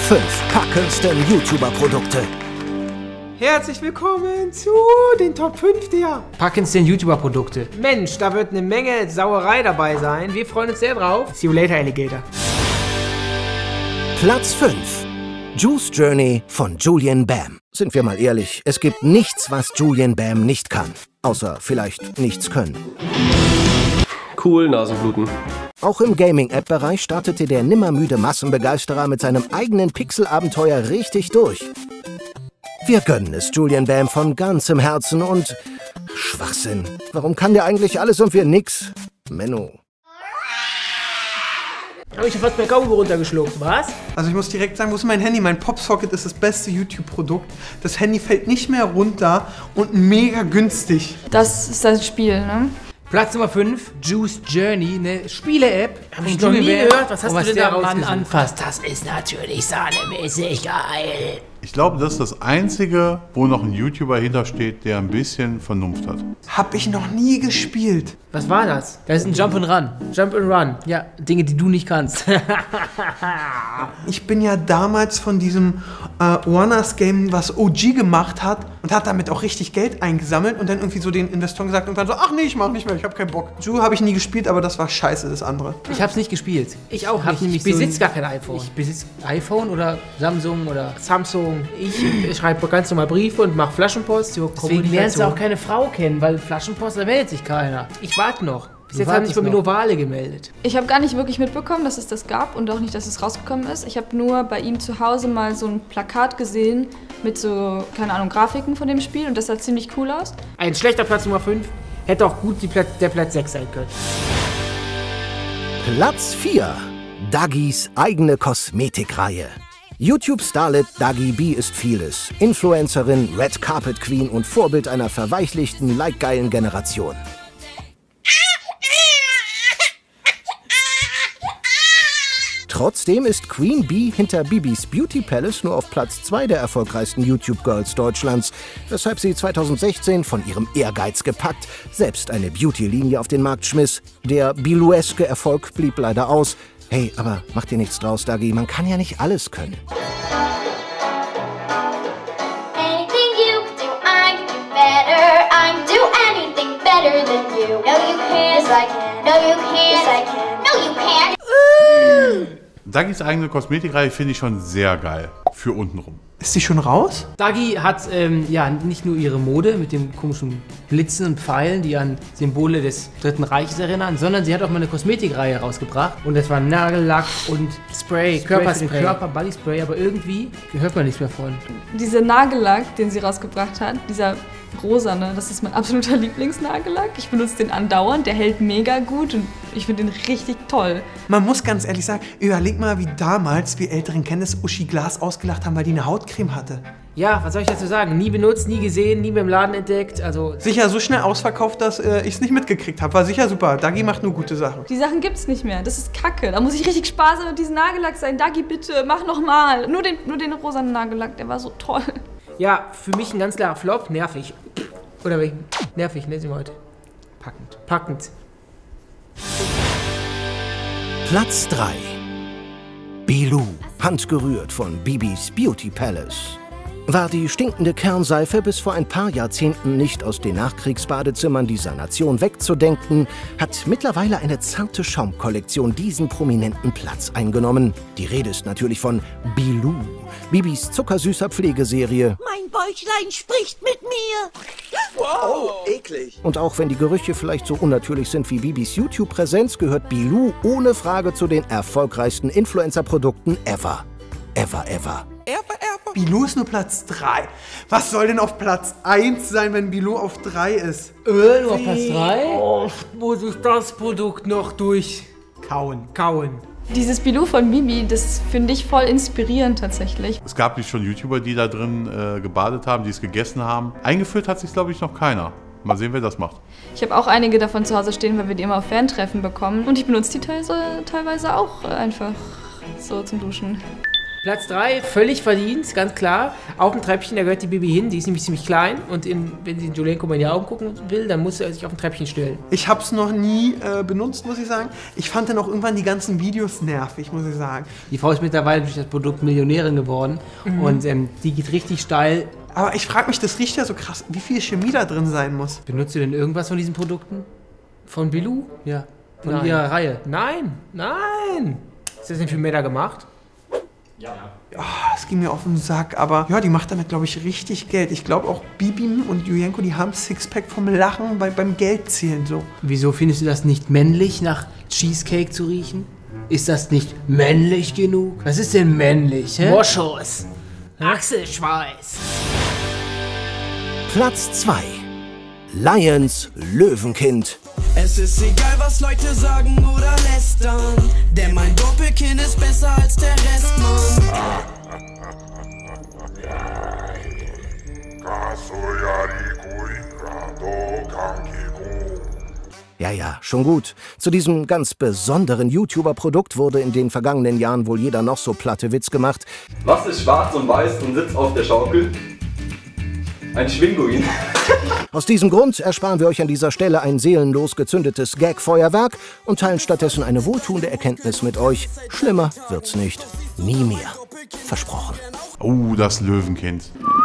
5 packendsten YouTuber-Produkte. Herzlich willkommen zu den Top 5 der packendsten YouTuber-Produkte. Mensch, da wird eine Menge Sauerei dabei sein. Wir freuen uns sehr drauf. See you later, Alligator. Platz 5. Juice Journey von Julian Bam. Sind wir mal ehrlich, es gibt nichts, was Julian Bam nicht kann. Außer vielleicht nichts können. Cool, Nasenbluten. Auch im Gaming-App-Bereich startete der nimmermüde Massenbegeisterer mit seinem eigenen Pixel-Abenteuer richtig durch. Wir gönnen es Julian Bam von ganzem Herzen und... Schwachsinn. Warum kann der eigentlich alles und wir nix? Menno. Habe ich schon fast mein Kaugummi runtergeschluckt, was? Also ich muss direkt sagen, wo ist mein Handy? Mein Popsocket ist das beste YouTube-Produkt. Das Handy fällt nicht mehr runter und mega günstig. Das ist das Spiel, ne? Platz Nummer 5, Juice Journey, eine Spiele-App. Hab ich noch nie gehört. Was hast du denn da Mann rausgesucht? anfasst? Das ist natürlich sahnemäßig geil. Ich glaube, das ist das Einzige, wo noch ein YouTuber hintersteht, der ein bisschen Vernunft hat. Hab ich noch nie gespielt. Was war das? Das ist ein Jump and Run. Jump and Run. Ja, Dinge, die du nicht kannst. Ich bin ja damals von diesem One-Us-Game, was OG gemacht hat und hat damit auch richtig Geld eingesammelt und dann irgendwie so den Investoren gesagt und dann so, ach nee, ich mach nicht mehr, ich hab keinen Bock. Ju habe ich nie gespielt, aber das war scheiße, das andere. Ich hab's nicht gespielt. Ich auch nicht. Ich besitze gar kein iPhone. Ich besitze iPhone oder Samsung oder... Samsung. Ich schreibe ganz normal Briefe und mache Flaschenpost. Deswegen lernst du auch keine Frau kennen, weil Flaschenpost, da meldet sich keiner. Ich warte noch. Bis jetzt haben sich bei mir nur Wale gemeldet. Ich habe gar nicht wirklich mitbekommen, dass es das gab und auch nicht, dass es rausgekommen ist. Ich habe nur bei ihm zu Hause mal so ein Plakat gesehen mit so, keine Ahnung, Grafiken von dem Spiel und das sah ziemlich cool aus. Ein schlechter Platz Nummer 5 hätte auch gut der Platz 6 sein können. Platz 4. Dagis eigene Kosmetikreihe. YouTube-Starlet Dagi B ist vieles. Influencerin, Red Carpet Queen und Vorbild einer verweichlichten, like-geilen Generation. Trotzdem ist Queen Bee hinter Bibis Beauty Palace nur auf Platz 2 der erfolgreichsten YouTube-Girls Deutschlands, weshalb sie 2016 von ihrem Ehrgeiz gepackt selbst eine Beauty-Linie auf den Markt schmiss. Der Bilueske Erfolg blieb leider aus. Hey, aber mach dir nichts draus, Dagi, man kann ja nicht alles können. Dagis eigene Kosmetikreihe finde ich schon sehr geil. Für untenrum. Ist die schon raus? Dagi hat ja nicht nur ihre Mode mit dem komischen Blitzen und Pfeilen, die an Symbole des Dritten Reiches erinnern, sondern sie hat auch mal eine Kosmetikreihe rausgebracht. Und das war Nagellack und Spray, Körperspray, für den Körper, Bodyspray, aber irgendwie hört man nichts mehr von. Dieser Nagellack, den sie rausgebracht hat, dieser rosane, das ist mein absoluter Lieblingsnagellack. Ich benutze den andauernd, der hält mega gut und ich finde den richtig toll. Man muss ganz ehrlich sagen, überleg mal, wie damals wir Älteren kennen es, Uschi Glas ausgelacht haben, weil die eine Hautcreme hatte. Ja, was soll ich dazu sagen? Nie benutzt, nie gesehen, nie beim Laden entdeckt, also... Sicher so schnell ausverkauft, dass ich es nicht mitgekriegt habe. War sicher super. Dagi macht nur gute Sachen. Die Sachen gibt's nicht mehr. Das ist Kacke. Da muss ich richtig sparsam mit diesem Nagellack sein. Dagi, bitte, mach nochmal. Nur den rosanen Nagellack, der war so toll. Ja, für mich ein ganz klarer Flop. Nervig. Oder welchen? Nervig, ne, sind wir heute. Packend. Packend. Platz 3. Bilou, handgerührt von Bibis Beauty Palace. War die stinkende Kernseife bis vor ein paar Jahrzehnten nicht aus den Nachkriegsbadezimmern dieser Nation wegzudenken, hat mittlerweile eine zarte Schaumkollektion diesen prominenten Platz eingenommen. Die Rede ist natürlich von Bilou, Bibis zuckersüßer Pflegeserie. Mein Bäuchlein spricht mit mir. Wow, eklig. Und auch wenn die Gerüche vielleicht so unnatürlich sind wie Bibis YouTube-Präsenz, gehört Bilou ohne Frage zu den erfolgreichsten Influencer-Produkten ever. Ever. Bilou ist nur Platz 3. Was soll denn auf Platz 1 sein, wenn Bilou auf 3 ist? Nur auf Platz 3? Oh, muss ich das Produkt noch durchkauen. Dieses Bilou von Bibi, das finde ich voll inspirierend tatsächlich. Es gab nicht schon YouTuber, die da drin gebadet haben, die es gegessen haben. Eingeführt hat sich, glaube ich, noch keiner. Mal sehen, wer das macht. Ich habe auch einige davon zu Hause stehen, weil wir die immer auf Fantreffen bekommen. Und ich benutze die teilweise auch einfach so zum Duschen. Platz 3, völlig verdient, ganz klar. Auf dem Treppchen, da gehört die Bibi hin, die ist nämlich ziemlich klein. Und wenn sie in Julienko mal in die Augen gucken will, dann muss er sich auf dem Treppchen stellen. Ich habe es noch nie benutzt, muss ich sagen. Ich fand dann auch irgendwann die ganzen Videos nervig, muss ich sagen. Die Frau ist mittlerweile durch das Produkt Millionärin geworden und die geht richtig steil. Aber ich frage mich, das riecht ja so krass, wie viel Chemie da drin sein muss. Benutzt du denn irgendwas von diesen Produkten? Von Bilou? Ja. Von Nein. ihrer Reihe? Nein, nein. Ist das nicht für Männer gemacht? Ja, es ging mir auf den Sack, aber ja, die macht damit, glaube ich, richtig Geld. Ich glaube auch Bibi und Julienko, die haben Sixpack vom Lachen beim Geldzählen so. Wieso findest du das nicht männlich, nach Cheesecake zu riechen? Ist das nicht männlich genug? Was ist denn männlich, hä? Moschus. Achselschweiß. Platz 2. Lions Löwenkind. Es ist egal, was Leute sagen oder lästern, denn mein Doppelkinn ist besser als der Rest, Mann. Ja, schon gut. Zu diesem ganz besonderen YouTuber-Produkt wurde in den vergangenen Jahren wohl jeder noch so platte Witz gemacht. Was ist schwarz und weiß und sitzt auf der Schaukel? Ein Schwinguin. Aus diesem Grund ersparen wir euch an dieser Stelle ein seelenlos gezündetes Gag-Feuerwerk und teilen stattdessen eine wohltuende Erkenntnis mit euch. Schlimmer wird's nicht. Nie mehr. Versprochen. Oh, das Löwenkind.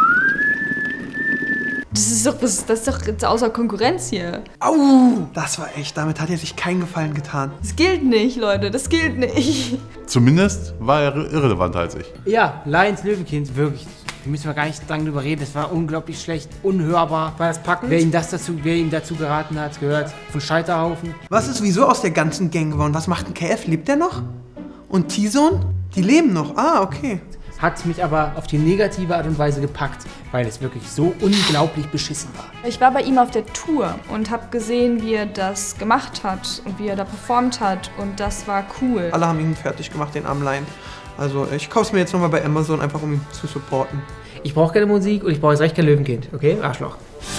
Das ist doch jetzt außer Konkurrenz hier. Au, das war echt, damit hat er sich keinen Gefallen getan. Das gilt nicht, Leute, das gilt nicht. Zumindest war er irrelevanter als ich. Ja, Lions Löwenkind, wirklich. Da müssen wir gar nicht lange drüber reden. Das war unglaublich schlecht, unhörbar. War das packend? Wer ihm dazu geraten hat, gehört von Scheiterhaufen. Was ist wieso aus der ganzen Gang geworden? Was macht ein KF? Lebt der noch? Und T-Zone? Die leben noch. Ah, okay. Hat mich aber auf die negative Art und Weise gepackt, weil es wirklich so unglaublich beschissen war. Ich war bei ihm auf der Tour und habe gesehen, wie er das gemacht hat und wie er da performt hat und das war cool. Alle haben ihn fertig gemacht, den armen Lion. Also ich kaufe es mir jetzt nochmal bei Amazon, einfach um ihn zu supporten. Ich brauche keine Musik und ich brauche jetzt recht kein Löwenkind, okay? Arschloch.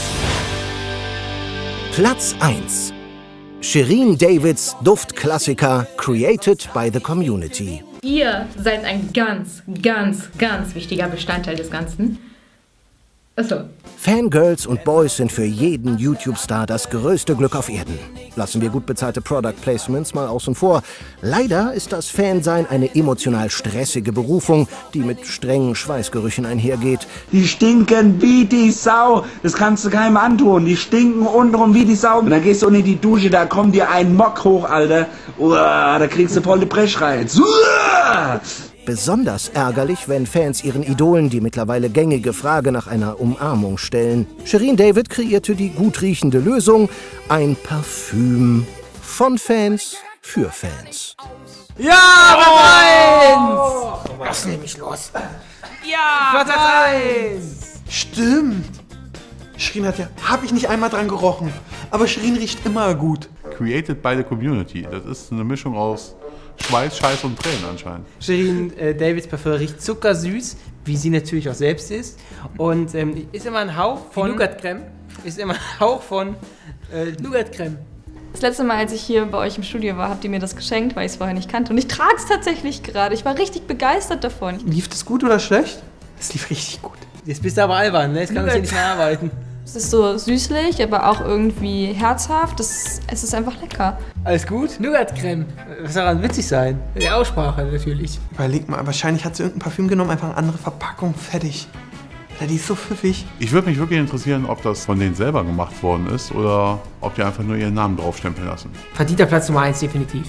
Platz 1. Shirin Davids Duftklassiker Created by the Community. Ihr seid ein ganz, ganz, ganz wichtiger Bestandteil des Ganzen. Achso. Fangirls und Boys sind für jeden YouTube-Star das größte Glück auf Erden. Lassen wir gut bezahlte Product Placements mal außen vor. Leider ist das Fansein eine emotional stressige Berufung, die mit strengen Schweißgerüchen einhergeht. Die stinken wie die Sau. Das kannst du keinem antun. Die stinken untenrum wie die Sau. Und dann gehst du unten in die Dusche, da kommt dir ein Mock hoch, Alter. Uah, da kriegst du voll die Brechreiz. Besonders ärgerlich, wenn Fans ihren Idolen die mittlerweile gängige Frage nach einer Umarmung stellen. Shirin David kreierte die gut riechende Lösung, ein Parfüm von Fans für Fans. Ja, Platz 1! Lass nämlich los. Ja, Platz 1! Stimmt. Shirin hat ja, habe ich nicht einmal dran gerochen. Aber Shirin riecht immer gut. Created by the Community. Das ist eine Mischung aus Schweiß, Scheiß und Tränen anscheinend. Shirin Davids Parfüm riecht zuckersüß, wie sie natürlich auch selbst ist. Und ist immer ein Hauch von Nougat-Creme. Ist immer ein Hauch von Nougat-Creme. Das letzte Mal, als ich hier bei euch im Studio war, habt ihr mir das geschenkt, weil ich es vorher nicht kannte. Und ich trage es tatsächlich gerade. Ich war richtig begeistert davon. Lief das gut oder schlecht? Es lief richtig gut. Jetzt bist du aber albern, ne? Jetzt kann ich hier nicht mehr arbeiten. Es ist so süßlich, aber auch irgendwie herzhaft. Es ist einfach lecker. Alles gut? Nougat-Creme. Was soll daran witzig sein? Die Aussprache natürlich. Überleg mal, wahrscheinlich hat sie irgendein Parfüm genommen, einfach eine andere Verpackung, fertig. Ja, die ist so pfiffig. Ich würde mich wirklich interessieren, ob das von denen selber gemacht worden ist oder ob die einfach nur ihren Namen draufstempeln lassen. Verdienter Platz Nummer 1, definitiv.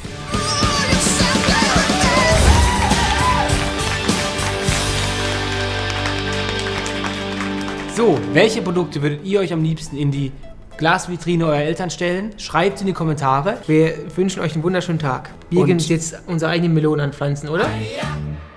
So, welche Produkte würdet ihr euch am liebsten in die Glasvitrine eurer Eltern stellen? Schreibt in die Kommentare. Wir wünschen euch einen wunderschönen Tag. Wir gehen uns jetzt unsere eigenen Melonen anpflanzen, oder?